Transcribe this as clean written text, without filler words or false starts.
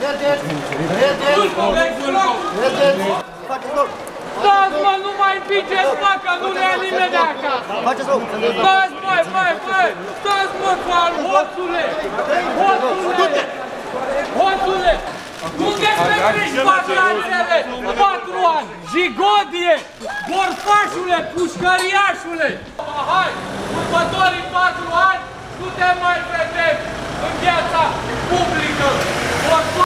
Stați, mă, nu mai împingeți, mă, că nu ne ia nimeni de acasă! Stați, băi! Stați, mă, hoțule! Hoțule! Unde petreci vacanțele? 4 ani! Jigodie! Borfașule! Pușcăriașule! Hai! Următorii 4 ani nu te mai vedem în viața publică!